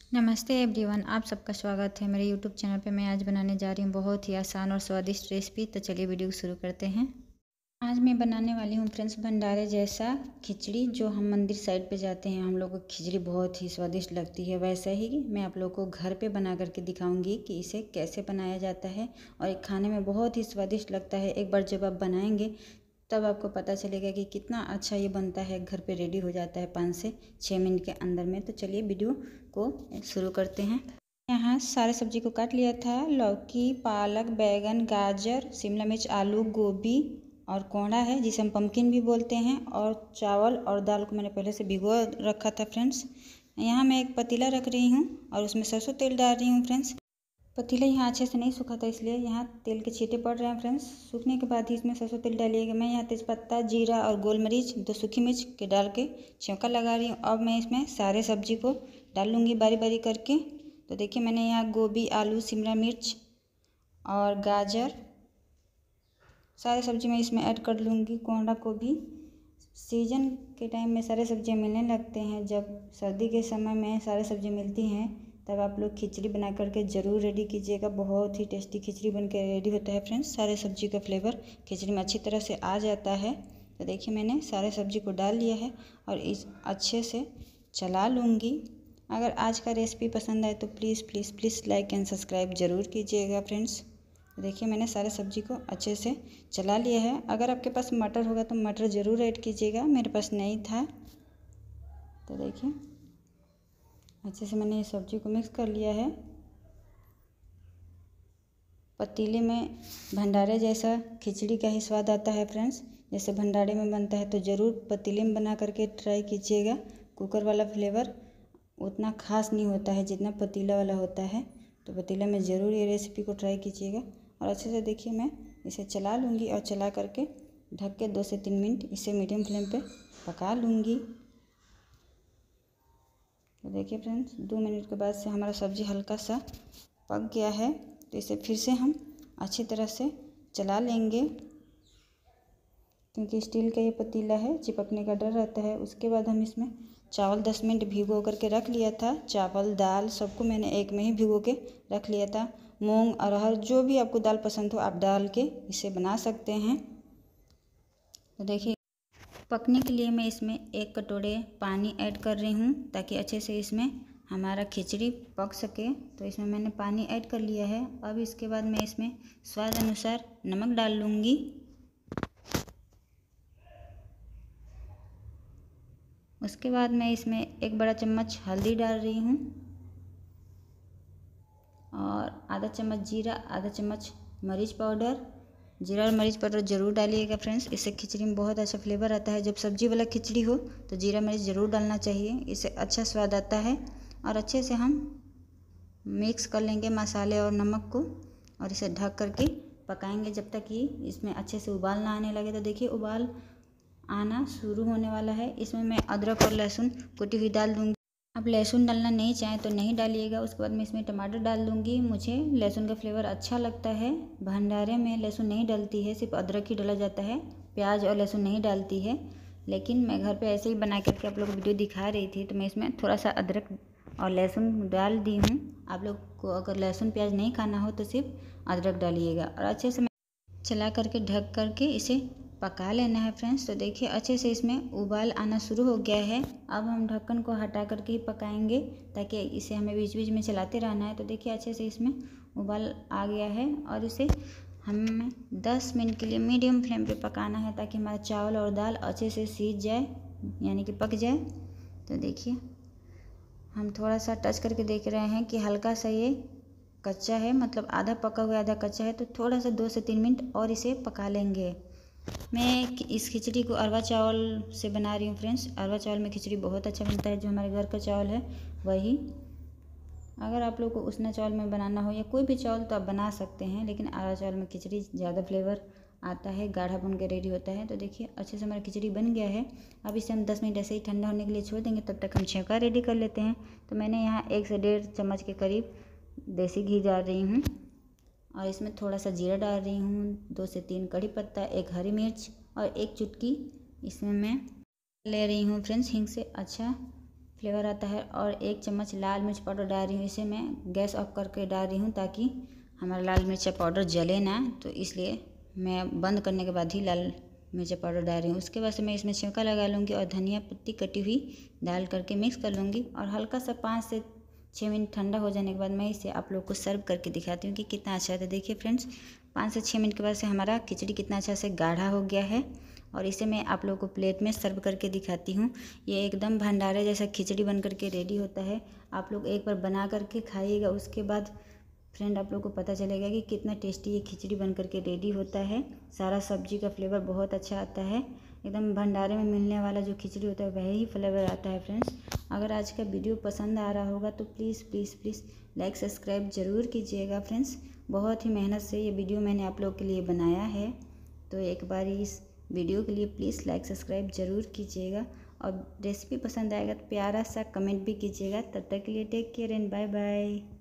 नमस्ते एवरीवन, आप सबका स्वागत है मेरे यूट्यूब चैनल पे। मैं आज बनाने जा रही हूँ बहुत ही आसान और स्वादिष्ट रेसिपी। तो चलिए वीडियो को शुरू करते हैं। आज मैं बनाने वाली हूँ फ्रेंड्स भंडारे जैसा खिचड़ी। जो हम मंदिर साइड पे जाते हैं, हम लोग को खिचड़ी बहुत ही स्वादिष्ट लगती है। वैसा ही मैं आप लोग को घर पे बना करके दिखाऊंगी कि इसे कैसे बनाया जाता है, और ये खाने में बहुत ही स्वादिष्ट लगता है। एक बार जब आप बनाएंगे तब आपको पता चलेगा कि कितना अच्छा ये बनता है। घर पे रेडी हो जाता है 5 से 6 मिनट के अंदर में। तो चलिए वीडियो को शुरू करते हैं। यहाँ सारे सब्जी को काट लिया था। लौकी, पालक, बैगन, गाजर, शिमला मिर्च, आलू, गोभी और कोहड़ा है जिसे हम पम्पकिन भी बोलते हैं, और चावल और दाल को मैंने पहले से भिगो रखा था फ्रेंड्स। यहाँ मैं एक पतीला रख रही हूँ और उसमें सरसों तेल डाल रही हूँ फ्रेंड्स। पतीला यहाँ अच्छे से नहीं सूखा था, इसलिए यहाँ तेल के छींटे पड़ रहे हैं फ्रेंड्स। सूखने के बाद ही इसमें सरसों तेल डालिएगा। मैं यहाँ तेज़पत्ता, जीरा और गोल मरीच 2 सूखी मिर्च के डाल के छौंका लगा रही हूँ। अब मैं इसमें सारे सब्जी को डाल लूँगी बारी बारी करके। तो देखिए मैंने यहाँ गोभी, आलू, शिमला मिर्च और गाजर सारे सब्जी मैं इसमें ऐड कर लूँगी। कोहड़ा को भी सीजन के टाइम में सारे सब्जियाँ मिलने लगते हैं। जब सर्दी के समय में सारे सब्जी मिलती हैं तब आप लोग खिचड़ी बना करके ज़रूर रेडी कीजिएगा। बहुत ही टेस्टी खिचड़ी बन के रेडी होता है फ्रेंड्स। सारे सब्जी का फ्लेवर खिचड़ी में अच्छी तरह से आ जाता है। तो देखिए मैंने सारे सब्जी को डाल लिया है और इस अच्छे से चला लूँगी। अगर आज का रेसिपी पसंद आए तो please please please like and subscribe ज़रूर कीजिएगा फ्रेंड्स। देखिए मैंने सारे सब्जी को अच्छे से चला लिया है। अगर आपके पास मटर होगा तो मटर ज़रूर ऐड कीजिएगा, मेरे पास नहीं था। तो देखिए अच्छे से मैंने ये सब्जी को मिक्स कर लिया है। पतीले में भंडारे जैसा खिचड़ी का ही स्वाद आता है फ्रेंड्स। जैसे भंडारे में बनता है तो ज़रूर पतीले में बना करके ट्राई कीजिएगा। कुकर वाला फ्लेवर उतना खास नहीं होता है जितना पतीला वाला होता है। तो पतीला में ज़रूर ये रेसिपी को ट्राई कीजिएगा। और अच्छे से देखिए मैं इसे चला लूँगी और चला करके ढक के 2 से 3 मिनट इसे मीडियम फ्लेम पे पका लूँगी। तो देखिए फ्रेंड्स 2 मिनट के बाद से हमारा सब्ज़ी हल्का सा पक गया है। तो इसे फिर से हम अच्छी तरह से चला लेंगे, क्योंकि स्टील का ये पतीला है, चिपकने का डर रहता है। उसके बाद हम इसमें चावल 10 मिनट भिगो करके रख लिया था। चावल दाल सबको मैंने एक में ही भिगो के रख लिया था। मूंग, अरहर, जो भी आपको दाल पसंद हो आप डाल के इसे बना सकते हैं। तो देखिए पकने के लिए मैं इसमें 1 कटोरे पानी ऐड कर रही हूँ, ताकि अच्छे से इसमें हमारा खिचड़ी पक सके। तो इसमें मैंने पानी ऐड कर लिया है। अब इसके बाद मैं इसमें स्वाद अनुसार नमक डाल लूँगी। उसके बाद मैं इसमें 1 बड़ा चम्मच हल्दी डाल रही हूँ, और आधा चम्मच जीरा, आधा चम्मच मरीच पाउडर। जीरा और मरीच पाउडर ज़रूर डालिएगा फ्रेंड्स, इससे खिचड़ी में बहुत अच्छा फ्लेवर आता है। जब सब्जी वाला खिचड़ी हो तो जीरा मरीच ज़रूर डालना चाहिए, इससे अच्छा स्वाद आता है। और अच्छे से हम मिक्स कर लेंगे मसाले और नमक को, और इसे ढक करके पकाएंगे जब तक कि इसमें अच्छे से उबाल ना आने लगे। तो देखिए उबाल आना शुरू होने वाला है। इसमें मैं अदरक और लहसुन कुटी हुई डाल दूँगी। आप लहसुन डालना नहीं चाहें तो नहीं डालिएगा। उसके बाद मैं इसमें टमाटर डाल दूँगी। मुझे लहसुन का फ्लेवर अच्छा लगता है। भंडारे में लहसुन नहीं डलती है, सिर्फ अदरक ही डाला जाता है, प्याज और लहसुन नहीं डालती है। लेकिन मैं घर पे ऐसे ही बना करके आप लोग को वीडियो दिखा रही थी, तो मैं इसमें थोड़ा सा अदरक और लहसुन डाल दी हूँ। आप लोग को अगर लहसुन प्याज नहीं खाना हो तो सिर्फ अदरक डालिएगा। और अच्छे से चला करके ढक करके इसे पका लेना है फ्रेंड्स। तो देखिए अच्छे से इसमें उबाल आना शुरू हो गया है। अब हम ढक्कन को हटा करके ही पकाएंगे, ताकि इसे हमें बीच बीच में चलाते रहना है। तो देखिए अच्छे से इसमें उबाल आ गया है, और इसे हमें 10 मिनट के लिए मीडियम फ्लेम पे पकाना है, ताकि हमारा चावल और दाल अच्छे से सीज जाए, यानी कि पक जाए। तो देखिए हम थोड़ा सा टच करके देख रहे हैं कि हल्का सा ये कच्चा है, मतलब आधा पका हुआ आधा कच्चा है। तो थोड़ा सा 2 से 3 मिनट और इसे पका लेंगे। मैं इस खिचड़ी को अरवा चावल से बना रही हूँ फ्रेंड्स। अरवा चावल में खिचड़ी बहुत अच्छा बनता है, जो हमारे घर का चावल है वही। अगर आप लोग को उसना चावल में बनाना हो या कोई भी चावल तो आप बना सकते हैं, लेकिन अरवा चावल में खिचड़ी ज़्यादा फ्लेवर आता है, गाढ़ा बन के रेडी होता है। तो देखिए अच्छे से हमारा खिचड़ी बन गया है। अब इसे हम 10 मिनट ऐसे ही ठंडा होने के लिए छोड़ देंगे, तब तक हम छौंका रेडी कर लेते हैं। तो मैंने यहाँ 1 से 1.5 चम्मच के करीब देसी घी डाल रही हूँ, और इसमें थोड़ा सा जीरा डाल रही हूँ, 2 से 3 कड़ी पत्ता, 1 हरी मिर्च और 1 चुटकी इसमें मैं ले रही हूँ फ्रेंड्स हिंग से अच्छा फ्लेवर आता है। और 1 चम्मच लाल मिर्च पाउडर डाल रही हूँ। इसे मैं गैस ऑफ करके डाल रही हूँ ताकि हमारा लाल मिर्चा पाउडर जले ना, तो इसलिए मैं बंद करने के बाद ही लाल मिर्चा पाउडर डाल रही हूँ। उसके बाद से मैं इसमें छिलका लगा लूँगी और धनिया पत्ती कटी हुई डाल करके मिक्स कर लूँगी। और हल्का सा 5 से 6 मिनट ठंडा हो जाने के बाद मैं इसे आप लोग को सर्व करके दिखाती हूँ कि कितना अच्छा है। देखिए फ्रेंड्स, 5 से 6 मिनट के बाद से हमारा खिचड़ी कितना अच्छा से गाढ़ा हो गया है। और इसे मैं आप लोगों को प्लेट में सर्व करके दिखाती हूँ। ये एकदम भंडारे जैसा खिचड़ी बन करके रेडी होता है। आप लोग एक बार बना करके खाइएगा, उसके बाद फ्रेंड आप लोग को पता चलेगा कि कितना टेस्टी ये खिचड़ी बन करके रेडी होता है। सारा सब्जी का फ्लेवर बहुत अच्छा आता है। एकदम भंडारे में मिलने वाला जो खिचड़ी होता है वही फ्लेवर आता है फ्रेंड्स। अगर आज का वीडियो पसंद आ रहा होगा तो please please please like subscribe ज़रूर कीजिएगा फ्रेंड्स। बहुत ही मेहनत से ये वीडियो मैंने आप लोग के लिए बनाया है, तो एक बार इस वीडियो के लिए प्लीज़ लाइक सब्सक्राइब ज़रूर कीजिएगा। और रेसिपी पसंद आएगा तो प्यारा सा कमेंट भी कीजिएगा। तब तक के लिए take care and bye bye.